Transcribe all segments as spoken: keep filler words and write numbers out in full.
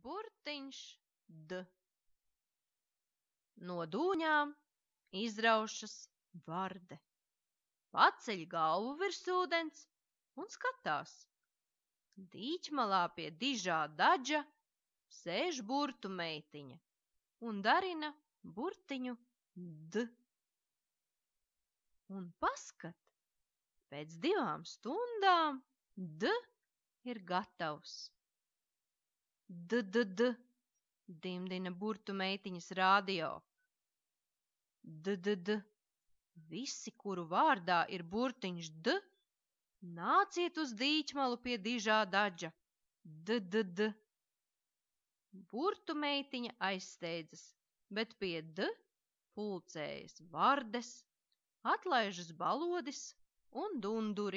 burtiņš D. No dūņām izraušas varde. Paceļ galvu virs ūdens un skatās. Dīķmalā pie dižā daģa sēž burtu meitiņa un darina burtiņu D. Un paskat, pēc divām stundām D ir gatavs. D, d, d, dimdina burtu meitiņas radio. D, d, d, visi, kuru vārdā ir burtiņš D, nāciet uz dīķmalu pie dižā daģa. D, d, d. Burtu meitiņa aizsteidzas, bet pie D pulcējas vardes, atlaižas balodis un dunduri.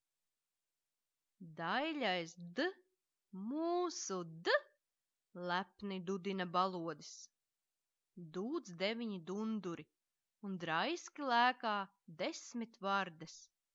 Daļais D, mūsu D, lepni dudina balodis. Dūdz deviņi dunduri un draiski lēkā desmit vardes.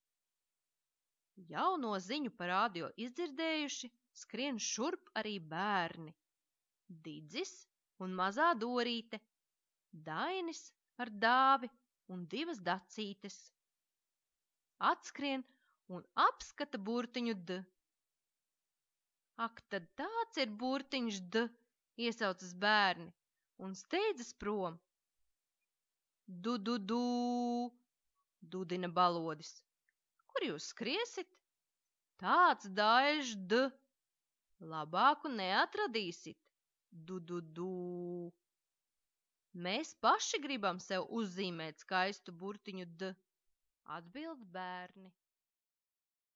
Jauno ziņu pa radio izdzirdējuši, skrien šurp arī bērni. Didzis un mazā Dorīte, Dainis ar Dāvi un divas Dacītes. Atskrien un apskata burtiņu D. Ak, tad tāds ir burtiņš D, iesaucas bērni un steidzas prom. Du, du, du, dudina balodis. Kur jūs skriesit? Tāds daļš D, labāku neatradīsit. Du, du, du. Mēs paši gribam sev uzzīmēt skaistu burtiņu D, atbild bērni.